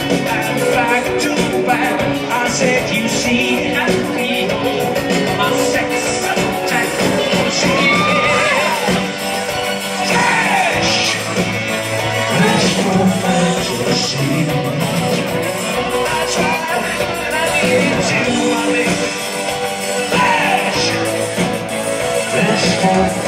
back to back. I said, you see, and me, my sex attack machine. Cash! Cash for fantasy. I tried, and I needed to, I mean, flash! Flash for